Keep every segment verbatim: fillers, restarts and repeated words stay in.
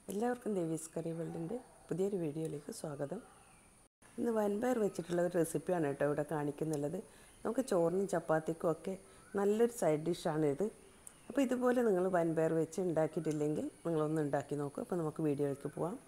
എല്ലാവർക്കും ദേവീസ് കറി വേൾഡിൻ്റെ പുതിയൊരു വീഡിയോയിലേക്ക് സ്വാഗതം. ഇന്ന് വൻപയർ വെച്ചിട്ടുള്ള ഒരു റെസിപ്പിയാണ് കേട്ടോ ഇവിടെ കാണിക്കുന്നുള്ളത്. നമുക്ക് ചോറിനും ചപ്പാത്തിക്കും ഒക്കെ നല്ലൊരു സൈഡ് ഡിഷാണ് ഇത്. അപ്പോൾ ഇതുപോലെ നിങ്ങൾ വൻപയർ വെച്ച് ഉണ്ടാക്കിയിട്ടില്ലെങ്കിൽ നിങ്ങളൊന്ന് ഉണ്ടാക്കി നോക്കൂ. അപ്പോൾ നമുക്ക് വീഡിയോയിലേക്ക് പോവാം.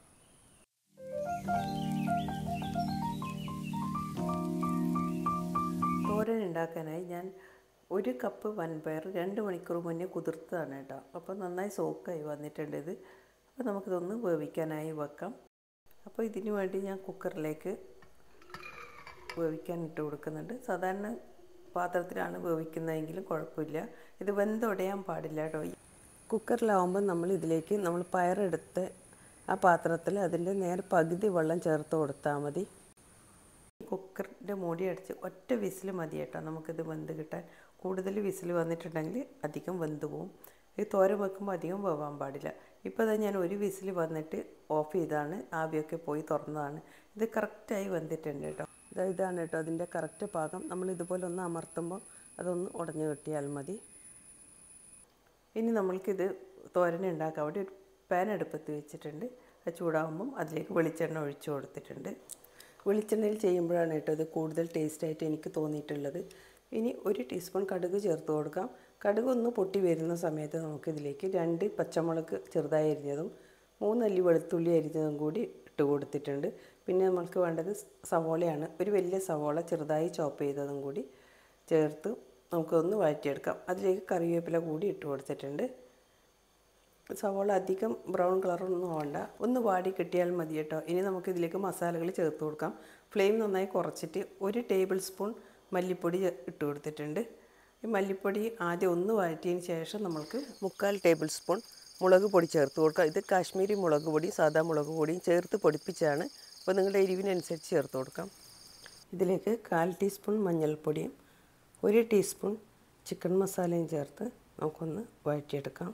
തോരൻ ഉണ്ടാക്കാനായി ഞാൻ ഒരു കപ്പ് വൻപയർ രണ്ട് മണിക്കൂർ മുന്നേ കുതിർത്തതാണ് കേട്ടോ. അപ്പോൾ നന്നായി സോക്കായി വന്നിട്ടുണ്ട് ഇത്. അപ്പോൾ നമുക്കിതൊന്ന് വേവിക്കാനായി വെക്കാം. അപ്പോൾ ഇതിനു വേണ്ടി ഞാൻ കുക്കറിലേക്ക് വേവിക്കാൻ ഇട്ട് കൊടുക്കുന്നുണ്ട്. സാധാരണ പാത്രത്തിലാണ് വേവിക്കുന്നതെങ്കിലും കുഴപ്പമില്ല, ഇത് വെന്തുടയാൻ പാടില്ല കേട്ടോ. കുക്കറിലാവുമ്പോൾ നമ്മൾ ഇതിലേക്ക് നമ്മൾ പയറെടുത്ത് ആ പാത്രത്തിൽ അതിൻ്റെ നേരെ പകുതി വെള്ളം ചേർത്ത് കൊടുത്താൽ മതി. കുക്കറിൻ്റെ മൂടി അടിച്ച് ഒറ്റ വിസിൽ മതി കേട്ടോ നമുക്കിത് വെന്ത് കിട്ടാൻ. കൂടുതൽ വിസിൽ വന്നിട്ടുണ്ടെങ്കിൽ അധികം വെന്ത് പോവും. ഈ തോരൻ വെക്കുമ്പോൾ അധികം വേവാൻ പാടില്ല. ഇപ്പോൾ അത് ഞാൻ ഒരു വിസിൽ വന്നിട്ട് ഓഫ് ചെയ്താണ്, ആവിയൊക്കെ പോയി തുറന്നതാണ്. ഇത് കറക്റ്റായി വെന്തിട്ടുണ്ട് കേട്ടോ. ഇതാ ഇതാണ് കേട്ടോ അതിൻ്റെ കറക്റ്റ് പാകം. നമ്മൾ ഇതുപോലെ ഒന്ന് അമർത്തുമ്പോൾ അതൊന്ന് ഉടഞ്ഞു കിട്ടിയാൽ മതി. ഇനി നമ്മൾക്കിത് തോരൻ ഉണ്ടാക്കാൻ വേണ്ടി ഒരു പാൻ അടുപ്പത്ത് വെച്ചിട്ടുണ്ട്. അത് ചൂടാകുമ്പം അതിലേക്ക് വെളിച്ചെണ്ണ ഒഴിച്ചു കൊടുത്തിട്ടുണ്ട്. വെളിച്ചെണ്ണയിൽ ചെയ്യുമ്പോഴാണ് കേട്ടോ ഇത് കൂടുതൽ ടേസ്റ്റായിട്ട് എനിക്ക് തോന്നിയിട്ടുള്ളത്. ഇനി ഒരു ടീസ്പൂൺ കടുക് ചേർത്ത് കൊടുക്കാം. കടുക് ഒന്ന് പൊട്ടി വരുന്ന സമയത്ത് നമുക്കിതിലേക്ക് രണ്ട് പച്ചമുളക് ചെറുതായി അരിഞ്ഞതും മൂന്നല്ലി വെളുത്തുള്ളി അരിഞ്ഞതും കൂടി ഇട്ട് കൊടുത്തിട്ടുണ്ട്. പിന്നെ നമുക്ക് വേണ്ടത് സവോളയാണ്. ഒരു വലിയ സവോള ചെറുതായി ചോപ്പ് ചെയ്തതും കൂടി ചേർത്ത് നമുക്കൊന്ന് വഴറ്റിയെടുക്കാം. അതിലേക്ക് കറിവേപ്പില കൂടി ഇട്ട് കൊടുത്തിട്ടുണ്ട്. സവോള അധികം ബ്രൗൺ കളറൊന്നും ആവണ്ട, ഒന്ന് വാടി കിട്ടിയാൽ മതി കേട്ടോ. ഇനി നമുക്കിതിലേക്ക് മസാലകൾ ചേർത്ത് കൊടുക്കാം. ഫ്ലെയിം നന്നായി കുറച്ചിട്ട് ഒരു ടേബിൾ സ്പൂൺ മല്ലിപ്പൊടി ഇട്ട് കൊടുത്തിട്ടുണ്ട്. ഈ മല്ലിപ്പൊടി ആദ്യം ഒന്ന് വഴറ്റിയതിന് ശേഷം നമ്മൾക്ക് മുക്കാൽ ടേബിൾ സ്പൂൺ മുളക് പൊടി ചേർത്ത് കൊടുക്കാം. ഇത് കാശ്മീരി മുളക് പൊടി സാദാ മുളക് പൊടിയും ചേർത്ത് പൊടിപ്പിച്ചാണ്. അപ്പോൾ നിങ്ങളുടെ എരിവിനനുസരിച്ച് ചേർത്ത് കൊടുക്കാം. ഇതിലേക്ക് കാൽ ടീസ്പൂൺ മഞ്ഞൾപ്പൊടിയും ഒരു ടീസ്പൂൺ ചിക്കൻ മസാലയും ചേർത്ത് നമുക്കൊന്ന് വഴറ്റിയെടുക്കാം.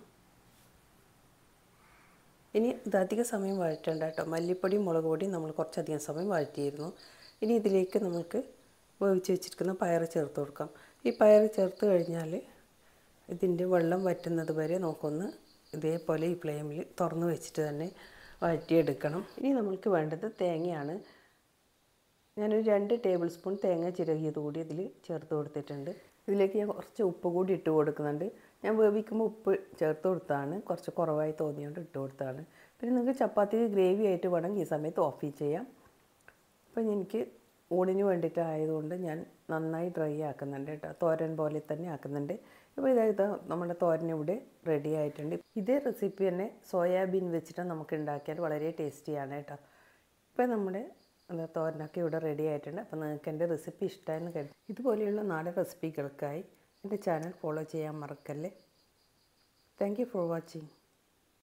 ഇനി ഇത് അധിക സമയം വഴറ്റേണ്ട കേട്ടോ. മല്ലിപ്പൊടിയും മുളക് പൊടിയും നമ്മൾ കുറച്ചധികം സമയം വഴറ്റിയിരുന്നു. ഇനി ഇതിലേക്ക് നമുക്ക് വേവിച്ച് വെച്ചിരിക്കുന്ന പയർ ചേർത്ത് കൊടുക്കാം. ഈ പയർ ചേർത്ത് കഴിഞ്ഞാൽ ഇതിൻ്റെ വെള്ളം വറ്റുന്നത് വരെ നമുക്കൊന്ന് ഇതേപോലെ ഈ ഫ്ലെയിമിൽ തുറന്ന് വെച്ചിട്ട് തന്നെ വഴറ്റിയെടുക്കണം. ഇനി നമുക്ക് വേണ്ടത് തേങ്ങയാണ്. ഞാനൊരു രണ്ട് ടേബിൾ സ്പൂൺ തേങ്ങ ചിരകിയത് കൂടി ഇതിൽ ചേർത്ത് കൊടുത്തിട്ടുണ്ട്. ഇതിലേക്ക് ഞാൻ കുറച്ച് ഉപ്പ് കൂടി ഇട്ട് കൊടുക്കുന്നുണ്ട്. ഞാൻ വേവിക്കുമ്പോൾ ഉപ്പ് ചേർത്ത് കൊടുത്താണ്, കുറച്ച് കുറവായി തോന്നിയോണ്ട് ഇട്ട് കൊടുത്താണ്. പിന്നെ നിങ്ങൾക്ക് ചപ്പാത്തിക്ക് ഗ്രേവി ആയിട്ട് വേണമെങ്കിൽ ഈ സമയത്ത് ഓഫ് ചെയ്യാം. അപ്പം എനിക്ക് ഊണിന് വേണ്ടിയിട്ടായതുകൊണ്ട് ഞാൻ നന്നായി ഡ്രൈ ആക്കുന്നുണ്ട് കേട്ടോ. തോരൻ പോലെ തന്നെ ആക്കുന്നുണ്ട്. ഇപ്പോൾ ഇതായത് നമ്മുടെ തോരൻ ഇവിടെ റെഡി ആയിട്ടുണ്ട്. ഇതേ റെസിപ്പി തന്നെ സോയാബീൻ വെച്ചിട്ട് നമുക്ക് ഉണ്ടാക്കിയാൽ വളരെ ടേസ്റ്റിയാണ് കേട്ടോ. ഇപ്പോൾ നമ്മുടെ തോരനൊക്കെ ഇവിടെ റെഡി ആയിട്ടുണ്ട്. അപ്പോൾ നിങ്ങൾക്ക് എൻ്റെ റെസിപ്പി ഇഷ്ടമായെന്ന് കരുതി. ഇതുപോലെയുള്ള നാടൻ റെസിപ്പികൾക്കായി എൻ്റെ ചാനൽ ഫോളോ ചെയ്യാൻ മറക്കല്ലേ. Thank you for watching.